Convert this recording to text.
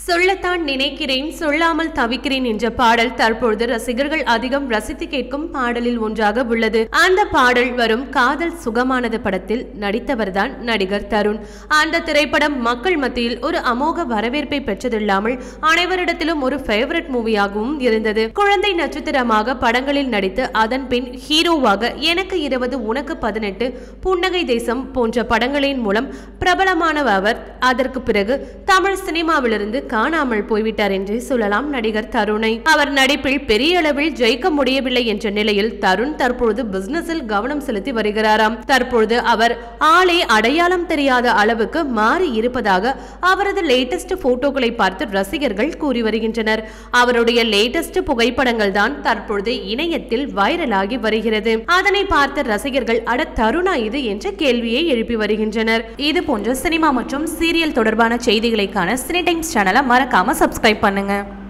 சொல்லத்தான் நினைக்கிறேன் சொல்லாமல் தவிக்கிறேன் என்ற பாடல் தற்பொழுது ரசிகர்கள் அதிகம் ரசித்து கேட்கும் பாடலில் ஒன்றாக உள்ளது. அந்த பாடல் வரும் காதல் சுகமானது படத்தில் நடித்தவர்தான் நடிகர் தருண். அந்த திரைப்படம் மக்கள் மத்தியில் ஒரு அமோக வரவேற்பை பெற்றதில்லாமல் அனைவரிடத்திலும் ஒரு ஃபேவரட் மூவியாகவும் இருந்தது. குழந்தை நட்சத்திரமாக படங்களில் நடித்து அதன் பின் ஹீரோவாக எனக்கு 20 உனக்கு 18 புன்னகை தேசம் போன்ற படங்களின் மூலம் பிரபலமான அவர் அதற்கு பிறகு தமிழ் சினிமாவிலிருந்து காணாமல் போய்விட்டார் என்று சொல்லலாம் நடிகர் தருணை. அவர் நடிப்பில் பெரிய அளவில் ஜெயிக்க முடியவில்லை என்ற நிலையில் தருண் தற்பொழுது பிசினஸில் கவனம் செலுத்தி வருகிறாராம். தற்பொழுது அவர் ஆளே அடையாளம் தெரியாத அளவுக்கு மாறி இருப்பதாக அவரது லேட்டஸ்ட் போட்டோக்களை பார்த்து ரசிகர்கள் கூறி வருகின்றனர். அவருடைய லேட்டஸ்ட் புகைப்படங்கள் தான் தற்பொழுது இணையத்தில் வைரலாகி வருகிறது. அதனை பார்த்த ரசிகர்கள் அட தருணா இது என்ற கேள்வியை எழுப்பி வருகின்றனர். இது போன்ற சினிமா மற்றும் சீரியல் தொடர்பான செய்திகளை காண சினி டைம்ஸ் சேனலை மறக்காம சப்ஸ்கிரைப் பண்ணுங்க.